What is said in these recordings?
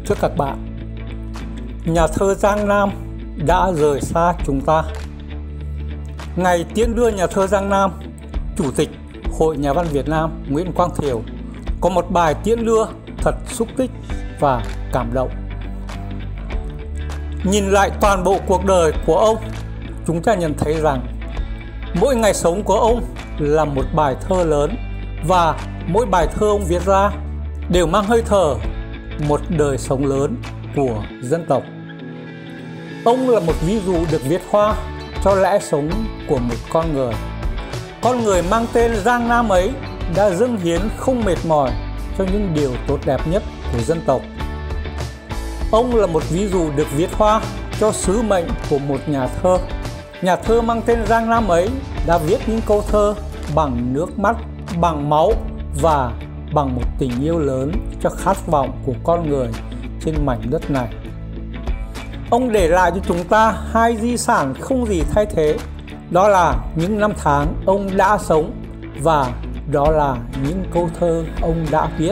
trước các bạn. Nhà thơ Giang Nam đã rời xa chúng ta. Ngày tiễn đưa nhà thơ Giang Nam, Chủ tịch Hội Nhà văn Việt Nam Nguyễn Quang Thiều có một bài tiễn đưa thật xúc tích và cảm động. Nhìn lại toàn bộ cuộc đời của ông, chúng ta nhận thấy rằng mỗi ngày sống của ông là một bài thơ lớn, và mỗi bài thơ ông viết ra đều mang hơi thở một đời sống lớn của dân tộc. Ông là một ví dụ được viết hoa cho lẽ sống của một con người. Con người mang tên Giang Nam ấy đã dâng hiến không mệt mỏi cho những điều tốt đẹp nhất của dân tộc. Ông là một ví dụ được viết hoa cho sứ mệnh của một nhà thơ. Nhà thơ mang tên Giang Nam ấy đã viết những câu thơ bằng nước mắt, bằng máu và bằng một tình yêu lớn cho khát vọng của con người trên mảnh đất này. Ông để lại cho chúng ta hai di sản không gì thay thế. Đó là những năm tháng ông đã sống và đó là những câu thơ ông đã viết.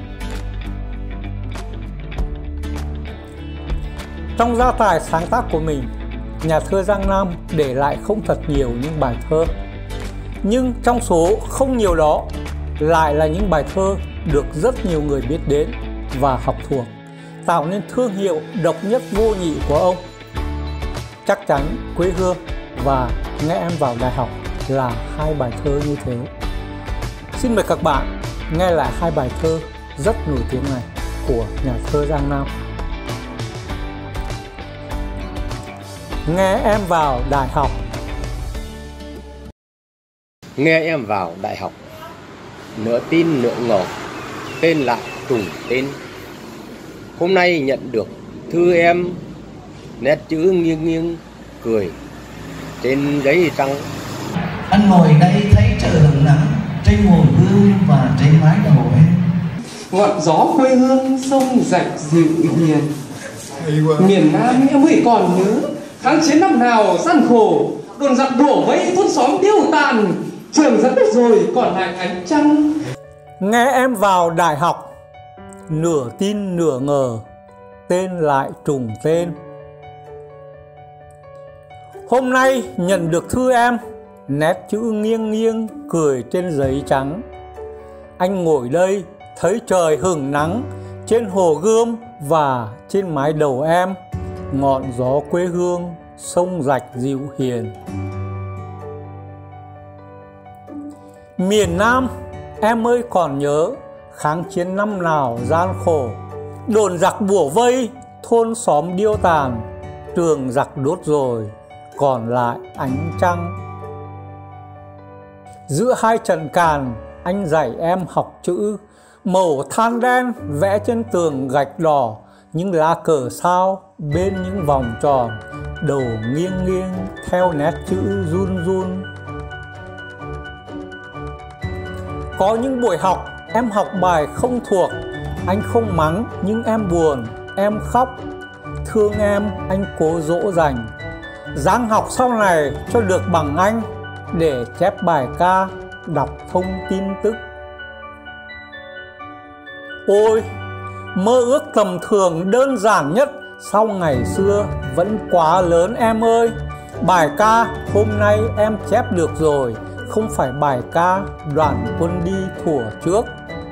Trong gia tài sáng tác của mình, nhà thơ Giang Nam để lại không thật nhiều những bài thơ. Nhưng trong số không nhiều đó lại là những bài thơ được rất nhiều người biết đến và học thuộc, tạo nên thương hiệu độc nhất vô nhị của ông. Chắc chắn Quê Hương và Nghe Em Vào Đại Học là hai bài thơ như thế. Xin mời các bạn nghe lại hai bài thơ rất nổi tiếng này của nhà thơ Giang Nam. Nghe Em Vào Đại Học. Nghe em vào đại học, nửa tin nửa ngờ, tên lại trùng tên. Hôm nay nhận được thư em, nét chữ nghiêng nghiêng cười trên giấy trắng. Anh ngồi đây thấy trời hừng nắng trên hồ gương và trên mái đầu em. Ngọn gió quê hương sông rạch dịu hiền. Miền Nam em hãy còn nhớ kháng chiến năm nào gian khổ, đồn giặc đổ vây thôn xóm tiêu tàn, trường rất đất rồi còn lại ánh trăng. Nghe Em Vào Đại Học, nửa tin nửa ngờ, tên lại trùng tên. Hôm nay nhận được thư em, nét chữ nghiêng nghiêng cười trên giấy trắng. Anh ngồi đây thấy trời hừng nắng trên hồ Gươm và trên mái đầu em, ngọn gió quê hương sông rạch dịu hiền. Miền Nam em ơi còn nhớ kháng chiến năm nào gian khổ, đồn giặc bủa vây thôn xóm điêu tàn, trường giặc đốt rồi còn lại ánh trăng. Giữa hai trận càn anh dạy em học chữ, màu than đen vẽ trên tường gạch đỏ, những lá cờ sao bên những vòng tròn, đầu nghiêng nghiêng theo nét chữ run run. Có những buổi học em học bài không thuộc, anh không mắng nhưng em buồn, em khóc. Thương em anh cố dỗ dành, ráng học sau này cho được bằng anh, để chép bài ca, đọc thông tin tức. Ôi, mơ ước tầm thường đơn giản nhất sau ngày xưa vẫn quá lớn em ơi. Bài ca hôm nay em chép được rồi, không phải bài ca đoàn quân đi thuở trước.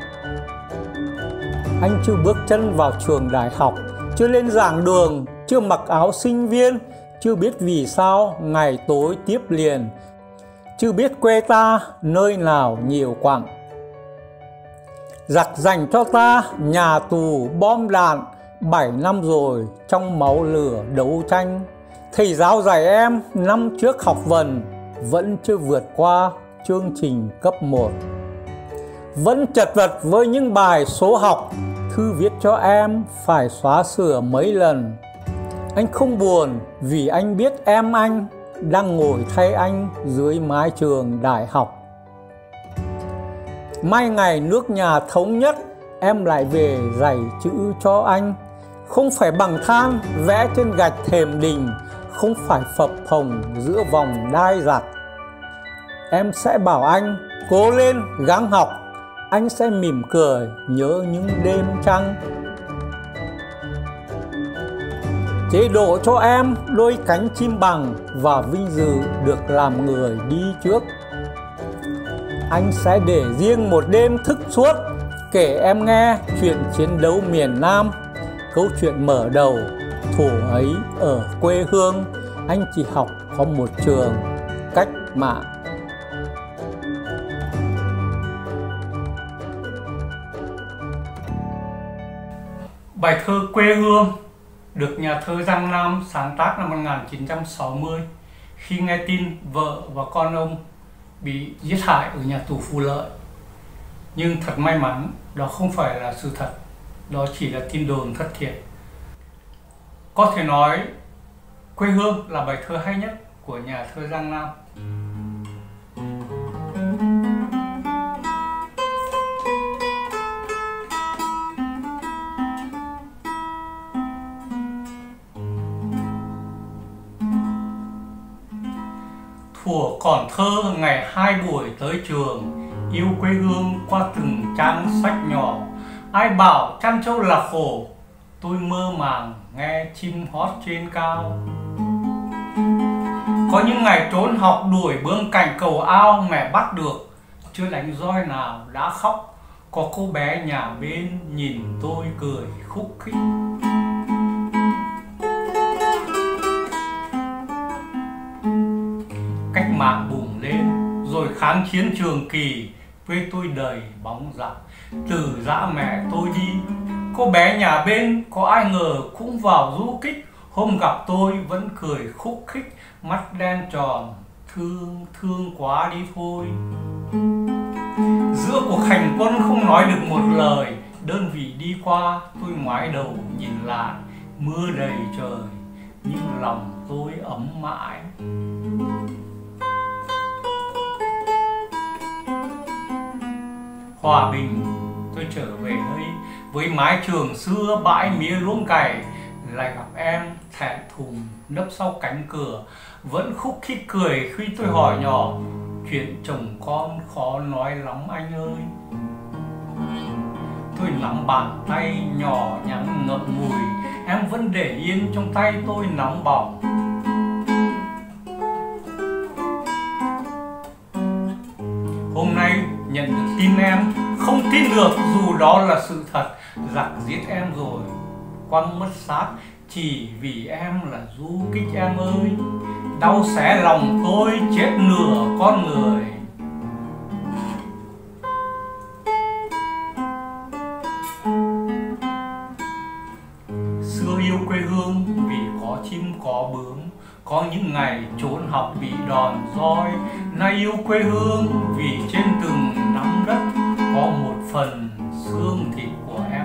Anh chưa bước chân vào trường đại học, chưa lên giảng đường, chưa mặc áo sinh viên, chưa biết vì sao ngày tối tiếp liền, chưa biết quê ta nơi nào nhiều quặng. Giặc dành cho ta nhà tù bom đạn, 7 năm rồi trong máu lửa đấu tranh. Thầy giáo dạy em năm trước học vần, vẫn chưa vượt qua chương trình cấp 1. Vẫn chật vật với những bài số học, thư viết cho em phải xóa sửa mấy lần. Anh không buồn vì anh biết em anh đang ngồi thay anh dưới mái trường đại học. Mai ngày nước nhà thống nhất, em lại về dạy chữ cho anh. Không phải bằng than vẽ trên gạch thềm đình, không phải phập phồng giữa vòng đai giặt. Em sẽ bảo anh cố lên gắng học, anh sẽ mỉm cười nhớ những đêm trăng. chế độ cho em đôi cánh chim bằng và vinh dự được làm người đi trước. Anh sẽ để riêng một đêm thức suốt kể em nghe chuyện chiến đấu miền Nam, câu chuyện mở đầu thuở ấy ở quê hương anh chỉ học có một trường cách mạng. Bài thơ Quê Hương được nhà thơ Giang Nam sáng tác năm 1960 khi nghe tin vợ và con ông bị giết hại ở nhà tù Phú Lợi. Nhưng thật may mắn, đó không phải là sự thật, đó chỉ là tin đồn thất thiệt. Có thể nói, Quê Hương là bài thơ hay nhất của nhà thơ Giang Nam. Thuở còn thơ ngày 2 buổi tới trường, yêu quê hương qua từng trang sách nhỏ. Ai bảo chăn trâu là khổ, tôi mơ màng nghe chim hót trên cao. Có những ngày trốn học đuổi bướm cạnh cầu ao, mẹ bắt được, chưa đánh roi nào đã khóc. Có cô bé nhà bên nhìn tôi cười khúc khích. Cách mạng bùng lên, rồi kháng chiến trường kỳ, quê tôi đầy bóng giặc, từ dã mẹ tôi đi. Cô bé nhà bên có ai ngờ cũng vào du kích, hôm gặp tôi vẫn cười khúc khích, mắt đen tròn, thương quá đi thôi. Giữa cuộc hành quân không nói được một lời, đơn vị đi qua tôi ngoái đầu nhìn lại, mưa đầy trời nhưng lòng tôi ấm mãi. Hòa bình tôi trở về đây với mái trường xưa, bãi mía luống cày, lại gặp em thẹn thùng nấp sau cánh cửa, vẫn khúc khích cười khi tôi hỏi nhỏ, chuyện chồng con khó nói lắm anh ơi. Tôi nắm bàn tay nhỏ nhắn ngậm ngùi, em vẫn để yên trong tay tôi nóng bỏng. Hôm nay nhận được tin em, không tin được dù đó là sự thật, giặc giết em rồi, quăng mất xác chỉ vì em là du kích em ơi. Đau xé lòng tôi chết nửa con người. Xưa yêu quê hương vì có chim có bướm, có những ngày trốn học bị đòn roi. Nay yêu quê hương vì trên từng nắm đất có một phần xương thịt của em.